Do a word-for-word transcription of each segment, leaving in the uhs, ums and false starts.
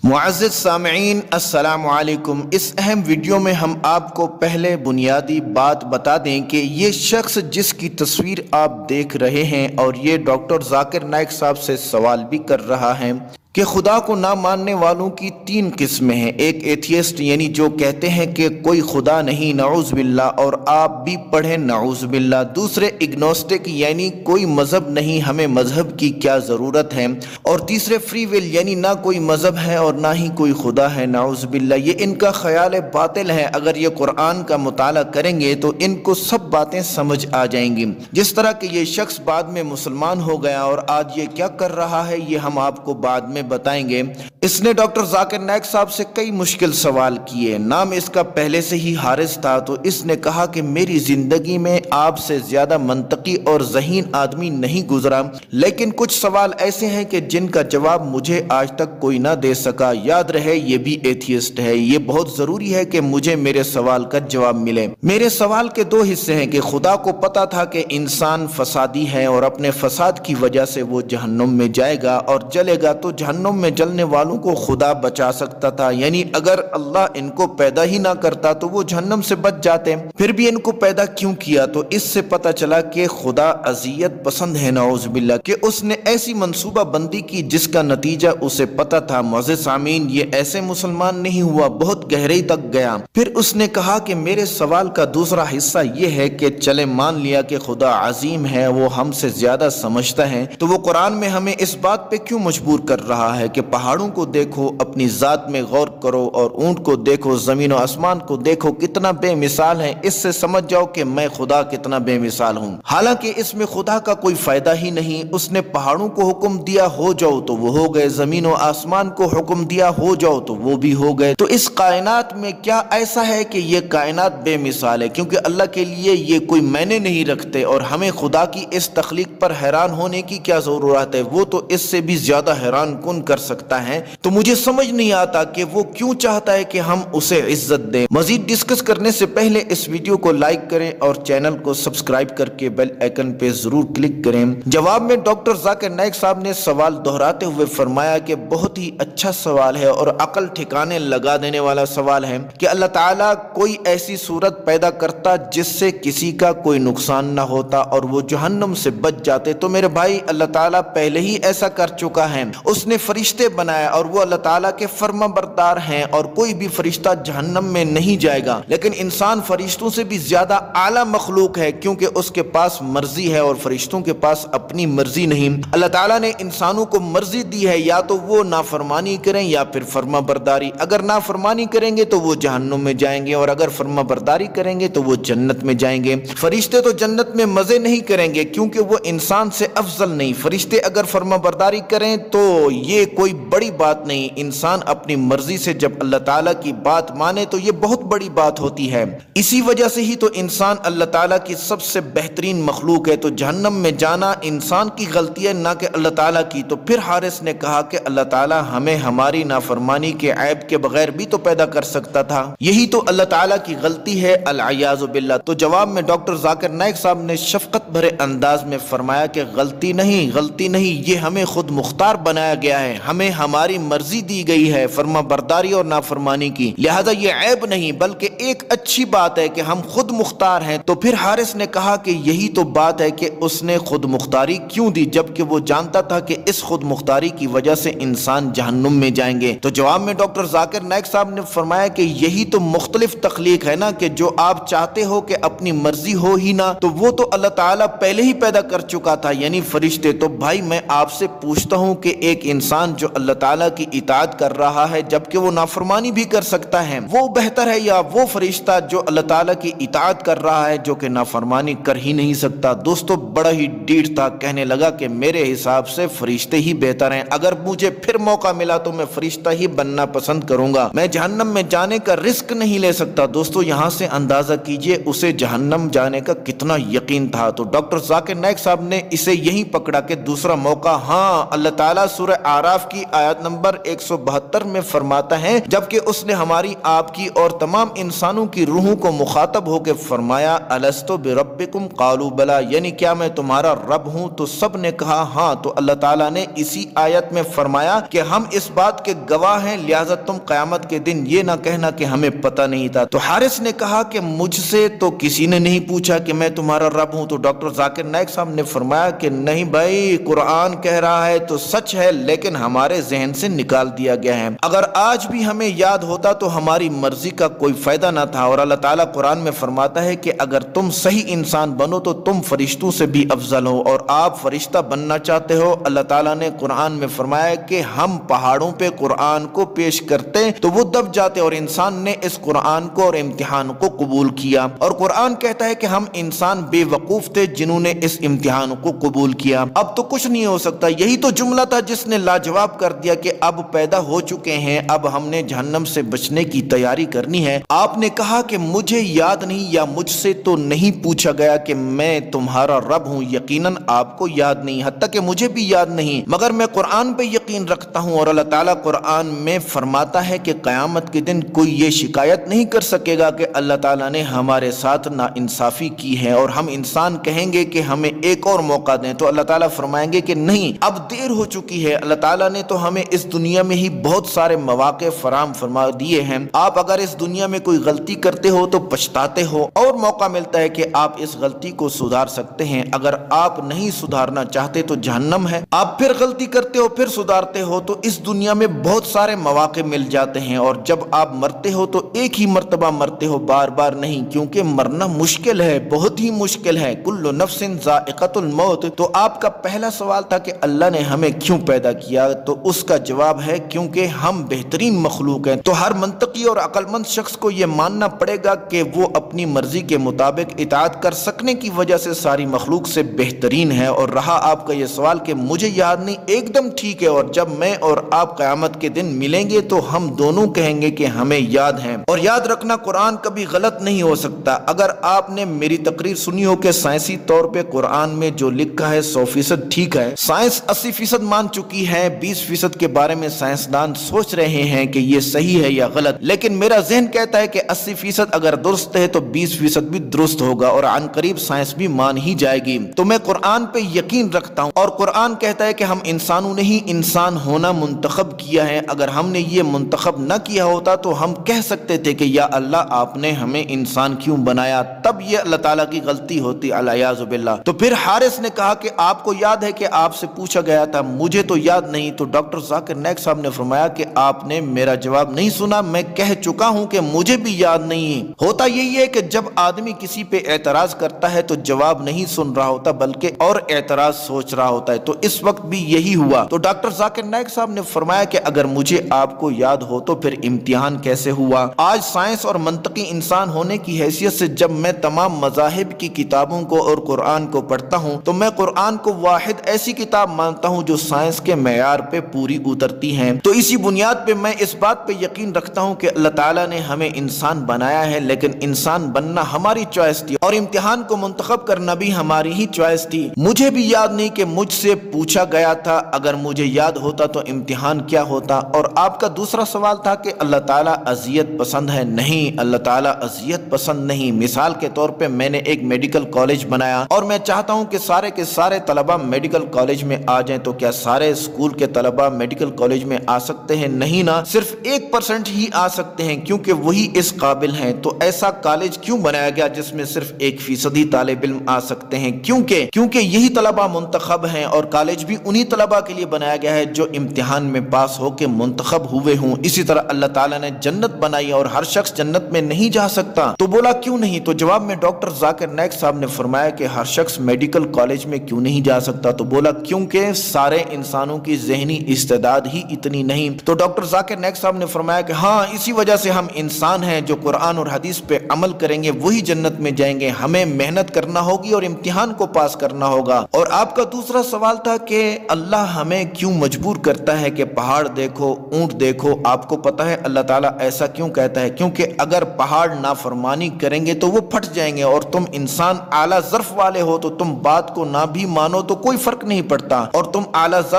معزز سامعین السلام علیکم۔ اس اہم ویڈیو میں ہم آپ کو پہلے بنیادی بات بتا دیں کہ یہ شخص جس کی تصویر آپ دیکھ رہے ہیں اور یہ ڈاکٹر ذاکر نائک صاحب سے سوال بھی کر رہا ہے کہ خدا کو نہ ماننے والوں کی تین قسمیں ہیں۔ ایک ایتھیسٹ یعنی جو کہتے ہیں کہ کوئی خدا نہیں، نعوذ باللہ، اور آپ بھی پڑھیں نعوذ باللہ۔ دوسرے اگنوسٹک یعنی کوئی مذہب نہیں، ہمیں مذہب کی کیا ضرورت ہے۔ اور تیسرے فری ول یعنی نہ کوئی مذہب ہے اور نہ ہی کوئی خدا ہے، نعوذ باللہ۔ یہ ان کا خیال باطل ہے۔ اگر یہ قرآن کا مطالعہ کریں گے تو ان کو سب باتیں سمجھ آ جائیں گی۔ جس طرح کہ یہ شخص بعد میں مسلمان ہو گیا اور آج یہ کیا کر رہا ہے یہ ہم آپ کو بعد میں بتائیں گے۔ اس نے ڈاکٹر ذاکر نائک صاحب سے کئی مشکل سوال کیے۔ نام اس کا پہلے سے ہی حارث تھا، تو اس نے کہا کہ میری زندگی میں آپ سے زیادہ منطقی اور ذہین آدمی نہیں گزرا، لیکن کچھ سوال ایسے ہیں کہ جن کا جواب مجھے آج تک کوئی نہ دے سکا۔ یاد رہے یہ بھی ایتھیسٹ ہے۔ یہ بہت ضروری ہے کہ مجھے میرے سوال کا جواب ملے۔ میرے سوال کے دو حصے ہیں کہ خدا کو پتا تھا کہ انسان فسادی ہے اور اپنے فساد کی وجہ سے وہ جہنم میں جائے گا اور جلے گا، تو جہنم میں جلنے والوں کو خدا بچا سکتا تھا۔ یعنی اگر اللہ ان کو پیدا ہی نہ کرتا تو وہ جہنم سے بچ جاتے، پھر بھی ان کو پیدا کیوں کیا؟ تو اس سے پتہ چلا کہ خدا اذیت پسند ہے، نعوذ باللہ، کہ اس نے ایسی منصوبہ بندی کی جس کا نتیجہ اسے پتا تھا۔ معزز سامعین، یہ ایسے مسلمان نہیں ہوا، بہت گہرائی تک گیا۔ پھر اس نے کہا کہ میرے سوال کا دوسرا حصہ یہ ہے کہ چلے مان لیا کہ خدا عظیم ہے، وہ ہم سے زیادہ سمجھتا ہے، تو وہ قرآن میں ہمیں اس بات پہ کیوں مجبور کر رہا ہے کہ پہاڑوں کو دیکھو، اپنی ذات میں غور کرو، اور اونٹ کو دیکھو، زمین و آسمان کو دیکھو، کتنا بے مثال ہے، اس سے سمجھ جاؤ کہ میں خدا کتنا بے مثال ہوں۔ حالانکہ اس میں خدا کا کوئی فائدہ ہی نہیں۔ اس نے پہاڑوں کو حکم دیا ہو جاؤ تو وہ ہو گئے، زمین و آسمان کو حکم دیا ہو جاؤ تو وہ بھی ہو گئے۔ تو اس کائنات میں کیا ایسا ہے کہ یہ کائنات بے مثال ہے؟ کیونکہ اللہ کے لیے یہ کوئی معنی نہیں رکھتے، اور ہمیں خدا کی اس تخلیق پر حیران ہونے کی کیا ضرورت ہے؟ وہ تو اس سے بھی زیادہ حیران کن کر سکتا ہے۔ تو مجھے سمجھ نہیں آتا کہ وہ کیوں چاہتا ہے کہ ہم اسے عزت دیں۔ مزید ڈسکس کرنے سے پہلے اس ویڈیو کو لائک کریں اور چینل کو سبسکرائب کر کے بیل آئیکن پہ ضرور کلک کریں۔ جواب میں ڈاکٹر ذاکر نائک صاحب نے سوال دہراتے ہوئے فرمایا کہ بہت ہی اچھا سوال ہے اور عقل ٹھکانے لگا دینے والا سوال ہے کہ اللہ تعالیٰ کوئی ایسی صورت پیدا کرتا جس سے کسی کا کوئی نقصان نہ ہوتا اور وہ جہنم سے بچ جاتے۔ تو میرے بھائی، اللہ تعالیٰ پہلے ہی ایسا کر چکا ہے۔ اس نے فرشتے بنائے اور وہ اللہ تعالیٰ کے فرما بردار ہیں، اور کوئی بھی فرشتہ جہنم میں نہیں جائے گا۔ لیکن انسان فرشتوں سے بھی زیادہ اعلیٰ مخلوق ہے، کیونکہ اس کے پاس مرضی ہے اور فرشتوں کے پاس اپنی مرضی نہیں۔ اللہ تعالیٰ نے انسانوں کو مرضی دی ہے، یا تو وہ نافرمانی کریں یا پھر فرما برداری۔ اگر نافرمانی کریں گے تو وہ جہنم میں جائیں گے، اور اگر فرما برداری کریں گے تو وہ جنت میں جائیں گے۔ فرشتے تو جنت میں مزے نہیں کریں گے، کیونکہ وہ انسان سے افضل نہیں۔ فرشتے اگر فرما برداری کریں تو یہ کوئی بڑی بات نہیں۔ انسان اپنی مرضی سے جب اللہ تعالیٰ کی بات مانے تو یہ بہت بڑی بات ہوتی ہے۔ اسی وجہ سے ہی تو انسان اللہ تعالیٰ کی سب سے بہترین مخلوق ہے۔ تو جہنم میں جانا انسان کی غلطی ہے، نہ کہ اللہ تعالیٰ کی۔ تو پھر حارث نے کہا کہ اللہ تعالیٰ ہمیں ہماری نافرمانی کے عیب کے بغیر بھی تو پیدا کر سکتا تھا، یہی تو اللہ تعالیٰ کی غلطی ہے، العیاذ باللہ۔ تو جواب میں ڈاکٹر ذاکر نائک صاحب نے شفقت بھرے انداز میں فرمایا کہ غلطی نہیں، غلطی نہیں، یہ ہمیں خود مختار بنایا گیا ہے، ہمیں ہماری مرضی دی گئی ہے فرما برداری اور نافرمانی کی، لہذا یہ عیب نہیں بلکہ ایک اچھی بات ہے کہ ہم خود مختار ہیں۔ تو پھر حارث نے کہا کہ یہی تو بات ہے کہ اس نے خود مختاری کیوں دی جبکہ وہ جانتا تھا کہ اس خود مختاری کی وجہ سے انسان جہنم میں جائیں گے؟ تو جواب میں ڈاکٹر ذاکر نائک صاحب نے فرمایا کہ یہی تو مختلف تخلیق ہے نا، کہ جو آپ چاہتے ہو کہ اپنی مرضی ہو ہی نہ، تو وہ تو اللہ تعالیٰ پہلے ہی پیدا کر چکا تھا، یعنی فرشتے۔ تو بھائی میں آپ سے پوچھتا ہوں کہ ایک انسان جو اللہ تعالیٰ کی اطاعت کر رہا ہے جبکہ وہ نافرمانی بھی کر سکتا ہے، وہ بہتر ہے یا وہ فرشتہ جو اللہ تعالیٰ کی اطاعت کر رہا ہے جو کہ نافرمانی کر ہی نہیں سکتا؟ دوستو بڑا ہی ڈیٹ تھا، کہنے لگا کہ میرے حساب سے فرشتے ہی بہتر ہیں، اگر مجھے پھر موقع ملا تو میں فرشتہ ہی بننا پسند کروں گا، میں جہنم میں جانے کا رسک نہیں لے سکتا۔ دوستو یہاں سے اندازہ کیجئے اسے جہنم جانے کا کتنا یقین تھا۔ تو ڈاکٹر ذاکر نائک صاحب نے اسے یہی پکڑا کہ دوسرا موقع، ہاں اللہ تعالیٰ سورہ आराफ की आयत नंबर एक सौ बहत्तर में फरमाता है, जबकि उसने हमारी, आपकी और तमाम इंसानों की रूहों को मुखातब होकर फरमाया, अलस्तु बिरब्बिकुम कालू बला, यानी क्या मैं तुम्हारा रब हूँ? तो सब ने कहा हाँ। तो अल्लाह ताला ने इसी आयत में फरमाया कि हम इस बात के गवाह हैं, लिहाजा तुम क़यामत के दिन ये ना कहना कि हमें पता नहीं था। तो हारिस ने कहा कि मुझसे तो किसी ने नहीं पूछा कि मैं तुम्हारा रब हूँ। तो डॉक्टर जाकिर नाइक साहब ने फरमाया कि नहीं भाई, कुरान कह रहा है तो सच है, लेकिन हमारे जहन से निकाल दिया गया है। अगर आज भी हमें याद होता तो हमारी मर्जी का कोई फायदा ना था। और अल्लाह ताला कुरान में फरमाता है कि अगर तुम सही इंसान बनो तो तुम फरिश्तों से भी अफजल हो, और आप फरिश्ता बनना चाहते हो। अल्लाह ताला ने कुरान में फरमाया कि हम पहाड़ों पे कुरान को पेश करते तो वो दब जाते, और इंसान ने इस कुरान को और इम्तिहान को कबूल किया। और कुरान कहता है कि हम इंसान बेवकूफ थे जिन्होंने इस इम्तिहान को कबूल किया। अब तो कुछ नहीं हो सकता। यही तो जुमला था जिसने लाजवाब कर दिया कि अब पैदा हो चुके हैं, अब हमने जहन्नम से बचने की तैयारी करनी है। आपने कहा कि मुझे याद नहीं या मुझसे तो नहीं पूछा गया कि मैं तुम्हारा रब हूँ। यकीनन आपको याद नहीं, हत्ता कि मुझे भी याद नहीं, मगर मैं कुरान पे यकीन रखता हूँ। और अल्लाह ताला कुरान में फरमाता है कि क़यामत के दिन कोई ये शिकायत नहीं कर सकेगा कि अल्लाह ताला ने हमारे साथ नाइंसाफ़ी की है। और हम इंसान कहेंगे कि हमें एक और मौका दें, तो अल्लाह ताला फरमाएंगे कि नहीं, अब देर हो चुकी है। अल्लाह ताला ने तो हमें इस दुनिया में ही बहुत सारे मौके फराम फरमा दिए हैं। आप अगर इस दुनिया में कोई गलती करते हो तो पछताते हो, और मौका मिलता है कि आप इस गलती को सुधार सकते हैं। अगर आप नहीं सुधारना चाहते तो जहन्नम है। आप फिर गलती करते हो, फिर सुधारते हो, तो इस दुनिया में बहुत सारे मौके मिल जाते हैं। और जब आप मरते हो तो एक ही मर्तबा मरते हो, बार बार नहीं, क्योंकि मरना मुश्किल है, बहुत ही मुश्किल है। कुल्लु नफ्सिन ज़ाइक़तुल मौत। तो आपका पहला सवाल था कि अल्लाह ने हमें क्यों पैदा किया, तो उसका जवाब है क्योंकि हम बेहतरीन मखलूक हैं। तो हर मंतकी और अक्लमंद शख्स को यह मानना पड़ेगा कि वो अपनी मर्जी के मुताबिक इताअत कर सकने की वजह से सारी मखलूक से बेहतरीन है। और रहा आपका यह सवाल कि मुझे याद नहीं, एकदम ठीक है। और जब मैं और आप क़यामत के दिन मिलेंगे तो हम दोनों कहेंगे कि हमें याद है। और याद रखना, कुरान कभी गलत नहीं हो सकता। अगर आपने मेरी तकरीर सुनी हो कि साइंसी तौर पे कुरान में जो लिखा है सौ फीसद ठीक है, साइंस अस्सी फीसद मान चुकी है, बीस फीसद के बारे में साइंसदान सोच रहे हैं कि ये सही है या गलत। लेकिन मेरा जहन कहता है कि अस्सी फीसद अगर दुरुस्त है तो बीस फीसद भी दुरुस्त होगा, और आन करीब साइंस भी मान ही जाएगी। तो मैं कुरान पे यकीन रखता हूँ। और कुरान कहता है कि हम इंसानों ने ही इंसान होना मुंतखब किया है। अगर हमने ये मुंतखब न किया होता तो हम कह सकते थे कि या अल्लाह, आपने हमें इंसान क्यों बनाया, तब ये अल्लाह ताला की गलती होती, अलियाज़ु बिल्लाह। तो फिर हारिस ने कहा कि आपको याद है कि आपसे पूछा गया था, मुझे तो याद नहीं। तो डॉक्टर जाकिर नाइक साहब ने फरमाया कि आपने मेरा जवाब नहीं सुना, मैं कह चुका हूं कि मुझे भी याद नहीं। होता यही है कि जब आदमी किसी पे एतराज करता है तो जवाब नहीं सुन रहा होता, बल्कि और एतराज सोच रहा होता है। तो इस वक्त भी यही हुआ। तो डॉक्टर जाकिर नाइक साहब ने फरमाया कि अगर मुझे आपको याद हो तो फिर इम्तिहान कैसे हुआ। आज साइंस और मंतकी इंसान होने की हैसियत से जब मैं तमाम मज़ाहिब की किताबों को और कुरान को पढ़ता हूँ तो मैं कुरान को वाहिद ऐसी किताब मानता हूँ जो साइंस के मेयार पे पूरी उतरती है। तो इसी बुनियाद पे मैं इस बात पे यकीन रखता हूँ कि अल्लाह ताला ने हमें इंसान बनाया है, लेकिन इंसान बनना हमारी चॉइस थी और इम्तिहान को मुंतखब करना भी हमारी ही चॉइस थी। मुझे भी याद नहीं कि मुझसे पूछा गया था, अगर मुझे याद होता तो इम्तिहान क्या होता। और आपका दूसरा सवाल था कि अल्लाह ताला अजियत पसंद है। नहीं, अल्लाह ताला अजियत पसंद नहीं। मिसाल के तौर पे मैंने एक मेडिकल कॉलेज बनाया और मैं चाहता हूं कि सारे के सारे तलबा मेडिकल कॉलेज में आ जाएं, तो क्या सारे स्कूल के तलबा मेडिकल कॉलेज में आ सकते हैं? नहीं ना, सिर्फ एक परसेंट ही आ सकते हैं क्योंकि वही इस काबिल हैं। तो ऐसा कॉलेज क्यों बनाया गया जिसमें सिर्फ एक फीसद ही तालिब इल्म आ सकते हैं? क्योंकि क्योंकि यही तलबा मुंतखब हैं और कॉलेज भी उन्हीं तलबा के लिए बनाया गया है जो इम्तिहान में पास होके मुंतखब हुए हों। इसी तरह अल्लाह ताला ने जन्नत बनाई और हर शख्स जन्नत में नहीं जा सकता। तो बोला क्यों नहीं? तो जवाब में डॉक्टर जाकिर नाइक साहब ने फरमाया कि हर शख्स मेडिकल कॉलेज में क्यों नहीं जा सकता? तो बोला क्योंकि सारे इंसानों की ज़हनी इस्तेदाद ही इतनी नहीं। तो डॉक्टर जाकिर नाइक साहब ने फरमाया कि हाँ, इसी वजह से हम इंसान हैं, जो कुरान और हदीस पे अमल करेंगे वही जन्नत में जाएंगे। हमें मेहनत करना होगी और इम्तिहान को पास करना होगा। और आपका दूसरा सवाल था कि अल्लाह हमें क्यों मजबूर करता है कि पहाड़ देखो, ऊंट देखो। आपको पता है अल्लाह ताला ऐसा क्यों कहता है? क्योंकि अगर पहाड़ नाफरमानी करेंगे तो वो फट जाएंगे, और तुम इंसान आला ज़र्फ वाले हो तो तुम बात को ना भी मानो तो कोई फर्क नहीं पड़ता, और तुम आला ज़र्फ वाले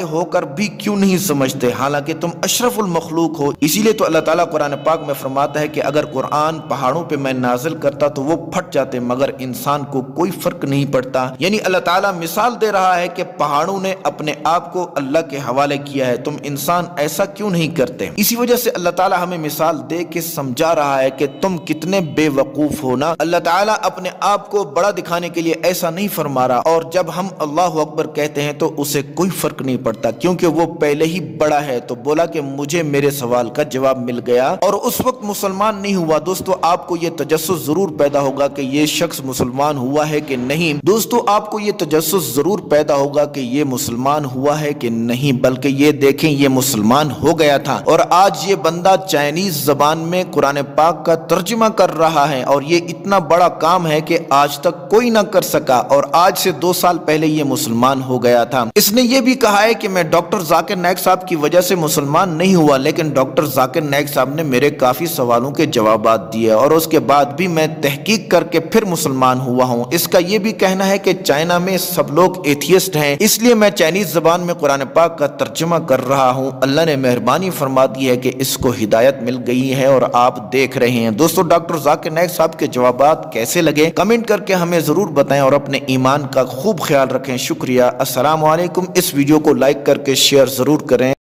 होकर भी क्यों नहीं समझते, हालांकि तुम अशरफुल मखलूक हो। इसीलिए तो अल्लाह ताला कुरान पाक में फरमाता है कि अगर कुरान पहाड़ों पे मैं नाजिल करता तो वो फट जाते, मगर इंसान को कोई फर्क नहीं पड़ता। यानी अल्लाह ताला मिसाल दे रहा है कि पहाड़ों ने अपने आप को अल्लाह के हवाले किया है, तुम इंसान ऐसा क्यों नहीं करते। इसी वजह से अल्लाह ताला हमें मिसाल दे के समझा रहा है कि तुम कितने बेवकूफ हो ना। अल्लाह ताला अपने आप को बड़ा दिखाने के लिए ऐसा नहीं फरमा रहा, और जब हम अल्लाह अकबर कहते हैं तो उसे कोई फर्क नहीं पड़ता, क्योंकि वो पहले ही बड़ा है। तो बोला कि मुझे मेरे सवाल का जवाब मिल गया, और उस वक्त मुसलमान नहीं हुआ। दोस्तों आपको ये तजस्सुस जरूर पैदा होगा कि ये शख्स मुसलमान हुआ है कि नहीं। दोस्तों आपको ये तजस्सुस जरूर पैदा होगा कि ये मुसलमान हुआ है कि नहीं, बल्कि ये देखें ये मुसलमान हो गया था, और आज ये बंदा चाइनीज जबान में कुरान पाक का तर्जुमा कर रहा है, और ये इतना बड़ा काम है कि आज तक कोई ना कर सका, और आज से दो साल पहले ये मुसलमान हो गया था। इसने ये भी कहा है कि मैं डॉक्टर जाकिर नाइक साहब की वजह से मुसलमान नहीं हुआ, लेकिन डॉक्टर जाकिर नाइक साहब ने मेरे काफी सवालों के जवाब दिए, और उसके बाद भी मैं तहकीक करके फिर मुसलमान हुआ हूँ। इसका ये भी कहना है कि चाइना में सब लोग एथियस्ट हैं, इसलिए मैं चाइनीज जबान में कुरान पाक का तर्जुमा कर रहा हूँ। अल्लाह ने मेहरबानी फरमा दी है कि इसको हिदायत मिल गई है और आप देख रहे हैं। दोस्तों डॉक्टर जाकिर नाइक साहब के जवाबात कैसे लगे कमेंट करके हमें जरूर बताएं, और अपने ईमान का खूब ख्याल रखें। शुक्रिया। अस्सलाम वालेकुम। इस वीडियो को लाइक करके शेयर जरूर करें।